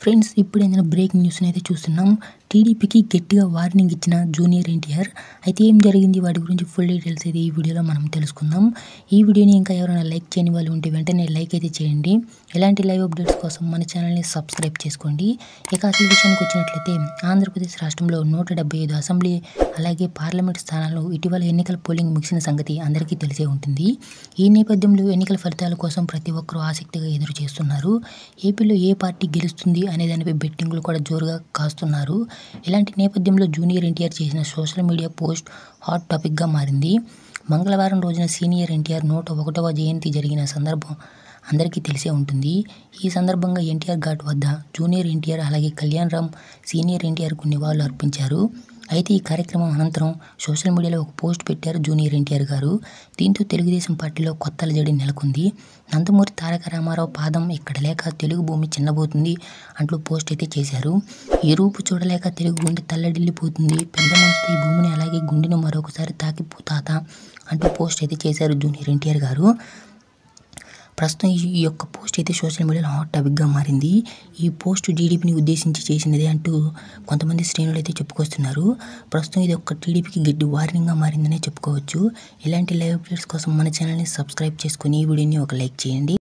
Friends ఇప్పుడు ఏదైనా breaking న్యూస్ని అయితే చూస్తున్నాం. టీడీపీకి గట్టిగా వార్నింగ్ ఇచ్చిన జూనియర్ ఎన్టీఆర్. అయితే ఏం జరిగింది వాటి గురించి ఫుల్ డీటెయిల్స్ అయితే ఈ వీడియోలో మనం తెలుసుకుందాం. ఈ వీడియోని ఇంకా ఎవరైనా లైక్ చేయని వాళ్ళు ఉంటే వెంటనే లైక్ అయితే చేయండి. ఇలాంటి లైవ్ అప్డేట్స్ కోసం మన ఛానల్ని సబ్స్క్రైబ్ చేసుకోండి. ఇక అసలు విషయానికి వచ్చినట్లయితే ఆంధ్రప్రదేశ్ రాష్ట్రంలో 175 అసెంబ్లీ అలాగే పార్లమెంట్ స్థానాల్లో ఇటీవల ఎన్నికల పోలింగ్ ముగిసిన సంగతి అందరికీ తెలిసే ఉంటుంది. ఈ నేపథ్యంలో ఎన్నికల ఫలితాల కోసం ప్రతి ఒక్కరూ ఆసక్తిగా ఎదురు చేస్తున్నారు. ఏపీలో ఏ పార్టీ గెలుస్తుంది అనే దానిపై బెట్టింగ్లు కూడా జోరుగా కాస్తున్నారు. ఇలాంటి నేపథ్యంలో జూనియర్ ఎన్టీఆర్ చేసిన సోషల్ మీడియా పోస్ట్ హాట్ టాపిక్గా మారింది. మంగళవారం రోజున సీనియర్ ఎన్టీఆర్ 101వ జయంతి జరిగిన సందర్భం అందరికీ తెలిసే ఉంటుంది. ఈ సందర్భంగా ఎన్టీఆర్ ఘాట్ వద్ద జూనియర్ ఎన్టీఆర్ అలాగే కళ్యాణ్ రామ్ సీనియర్ ఎన్టీఆర్కు నివాళులు అర్పించారు. అయితే ఈ కార్యక్రమం అనంతరం సోషల్ మీడియాలో ఒక పోస్ట్ పెట్టారు జూనియర్ ఎన్టీఆర్ గారు. దీంతో తెలుగుదేశం పార్టీలో కొత్త అలజడి నెలకొంది. నందమూరి తారక రామారావు పాదం ఇక్కడ లేక తెలుగు భూమి చిన్నబోతుంది అంటూ పోస్ట్ అయితే చేశారు. ఈ రూపు చూడలేక తెలుగు గుండె తల్లడిల్లిపోతుంది, పెద్ద మనసుతో ఈ భూమిని అలాగే గుండెను మరొకసారి తాకిపోతాత అంటూ పోస్ట్ అయితే చేశారు జూనియర్ ఎన్టీఆర్ గారు. ప్రస్తుతం ఈ యొక్క పోస్ట్ అయితే సోషల్ మీడియాలో హాట్ టాపిక్గా మారింది. ఈ పోస్ట్ టీడీపీని ఉద్దేశించి చేసినదే అంటూ కొంతమంది శ్రేణులు అయితే చెప్పుకొస్తున్నారు. ప్రస్తుతం ఇది ఒక టీడీపీకి గట్టి వార్నింగ్గా మారిందనే చెప్పుకోవచ్చు. ఇలాంటి లైవ్ అప్డేట్స్ కోసం మన ఛానల్ని సబ్స్క్రైబ్ చేసుకొని ఈ వీడియోని ఒక లైక్ చేయండి.